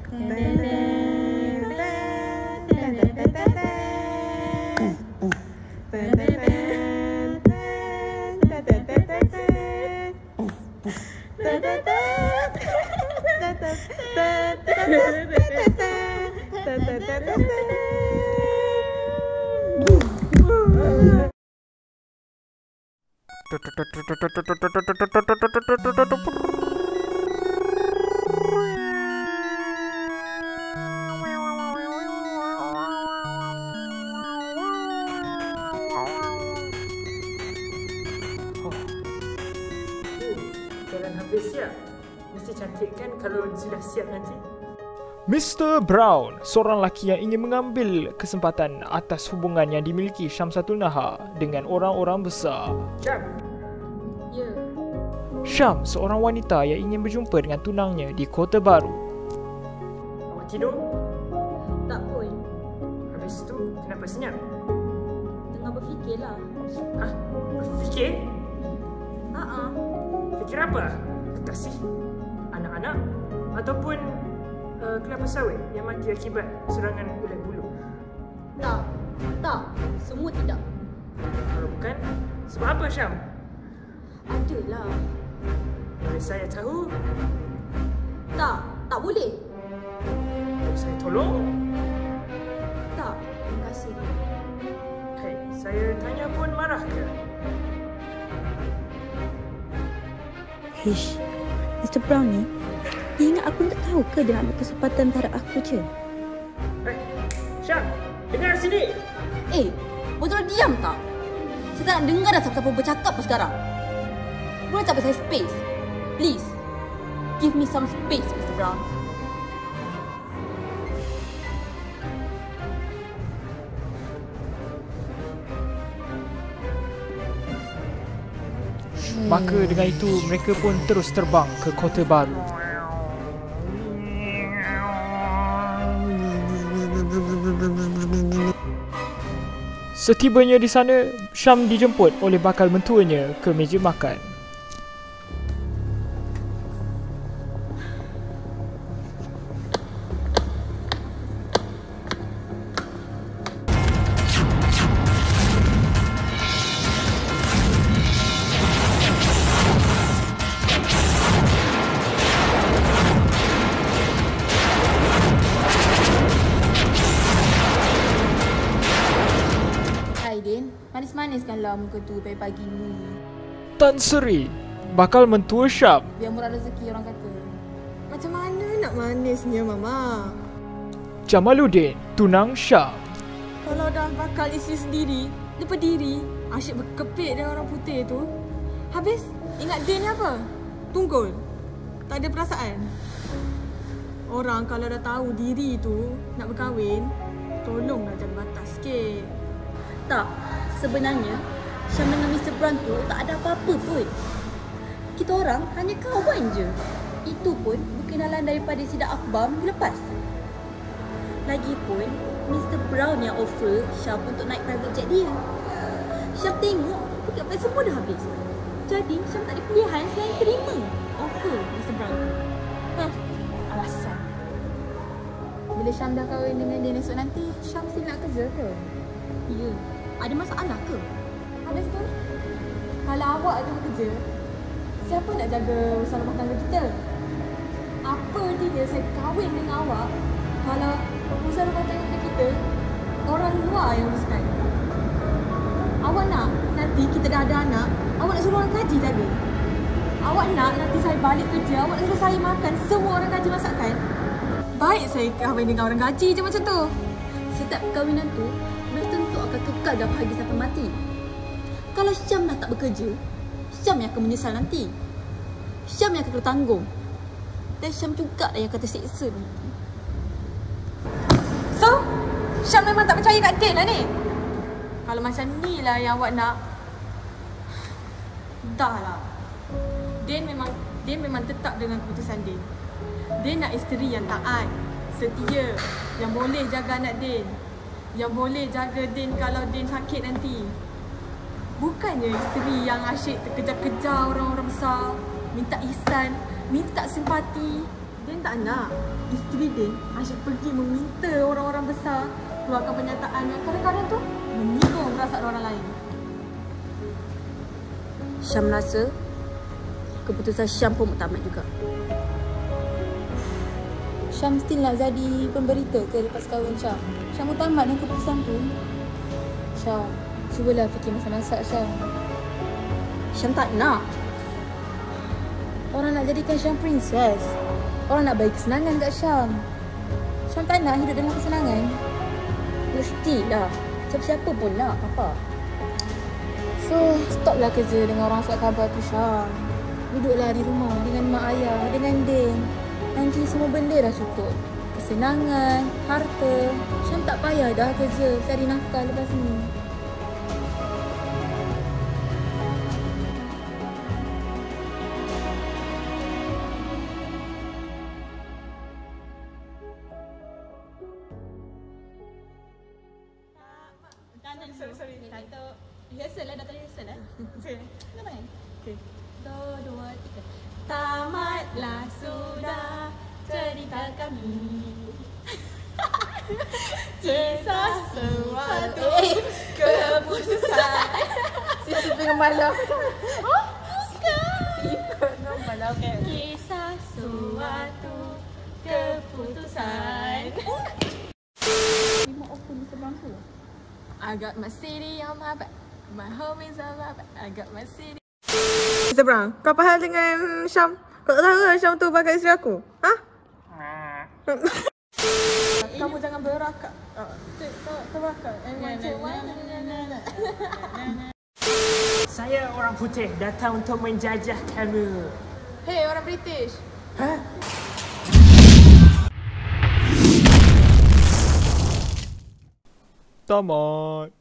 Jalan hampir siap. Mesti cantik kan kalau sudah siap nanti? Mr. Brown, seorang lelaki yang ingin mengambil kesempatan atas hubungan yang dimiliki Syamsatul Nahar dengan orang-orang besar. Syam. Ya. Syam, seorang wanita yang ingin berjumpa dengan tunangnya di Kota Baru. Awak tidur? Tak pun. Habis tu kenapa senyap? Tengah berfikirlah. Hah? Berfikir? Fikir apa? Kekasih? Anak-anak? Ataupun kelapa sawit yang mati akibat serangan ulat bulu? Tak. Semua tidak. Kalau bukan, sebab apa Syam? Adalah. Boleh saya tahu? Tak boleh. Boleh saya tolong? Tak, terima kasih. Hei, saya tanya pun marah ke? Hish, Mr. Brown ni, dia ingat aku tak tahu ke dia nak ambil kesempatan antara aku je? Hei, Syam, dengar sini! Betul diam tak? Saya tak nak dengar dah siapa-siapa bercakap pun sekarang. Boleh tak bagi saya space? Please, give me some space, Mr. Brown. Maka dengan itu mereka pun terus terbang ke Kota Baru. Setibanya di sana, Syam dijemput oleh bakal mentuanya ke meja makan. Manis-maniskanlah muka tu pagi-pagi ni. Tan Sri, bakal mentua Syam. Biar murah rezeki orang kata. Macam mana nak manisnya, Mama? Jamaluddin, tunang Syam. Kalau dah bakal isi sendiri, dia berdiri. Asyik berkepit dengan orang putih tu. Habis, ingat dia ni apa? Tunggul. Tak ada perasaan. Orang kalau dah tahu diri tu nak berkahwin, tolonglah jaga batas sikit. Tak, sebenarnya Syam dengan Mr. Brown tu tak ada apa-apa pun. Kita orang hanya kawan je. Itu pun berkenalan daripada sidang akhbar minggu lepas. Lagipun, Mr. Brown yang offer Syam untuk naik private jet dia. Syam tengok tiket flight semua dah habis. Jadi Syam tak ada pilihan selain terima offer Mr. Brown tu. Alasan. Bila Syam dah kahwin dengan dia esok nanti, Syam mesti nak kerja ke? Ya. Ada masalah ke? Habis tu, kalau awak ada bekerja, siapa nak jaga urusan rumah tangga kita? Apa artinya saya kahwin dengan awak kalau urusan rumah tangga kita orang luar yang uruskan? Awak nak nanti kita dah ada anak, awak nak suruh orang kaji jaga? Awak nak nanti saya balik kerja, awak nak suruh saya makan semua orang kaji masakan? Baik saya kahwin dengan orang gaji je macam tu. Setiap perkahwinan tu belum tentu akan kekal dan bahagia sampai mati. Kalau Syam dah tak bekerja, Syam yang akan menyesal nanti. Syam yang akan kena tanggung. Dan Syam juga yang akan tersiksa nanti. So, Syam memang tak percaya kat Din lah ni? Kalau macam ni lah yang awak nak, dah lah. Din memang tetap dengan keputusan Din. Din nak isteri yang taat, setia, yang boleh jaga anak Din, yang boleh jaga Din kalau Din sakit nanti. Bukannya isteri yang asyik terkejar-kejar orang-orang besar, minta ihsan, minta simpati. Din Syam tak nak isteri dia asyik pergi meminta orang-orang besar keluarkan pernyataan yang kadang-kadang tu menyinggung perasaan orang lain. Syam rasa keputusan Syam pun muktamad juga. Syam still nak jadi pemberita ke lepas kahwin Syam? Syam muktamad dengan keputusan tu. Syam, cubalah fikir masa-masa Syam. Syam tak nak. Orang nak jadikan Syam princess. Orang nak bagi kesenangan kat Syam. Syam tak nak hidup dalam kesenangan. Mestilah. Siapa-siapa pun nak, apa? So, stoplah kerja dengan orang surat khabar tu Syam. Duduklah di rumah dengan mak ayah, dengan Din. Nanti semua benda dah cukup. Kesenangan, harta. Syam tak payah dah kerja cari nafkah lepas ni. Sorry. Satu. Rehearsal lah, dah tadi rehearsal lah. Okay. Kita main. Okay. 1, 2, 3. Tamatlah sudah cerita kami. Kisah suatu keputusan. Sisi dengan malam. Kisah suatu keputusan. I got my city on my back, my homies on my back. I got my city. Mr. Brown, kau apa hal dengan Syam? Kau tak tahu kan Syam tu bakal isteri aku? Ha? Kamu jangan berakak. Terakak. Saya orang putih datang untuk menjajah kamu. Hey, orang British. Hah? Tamat.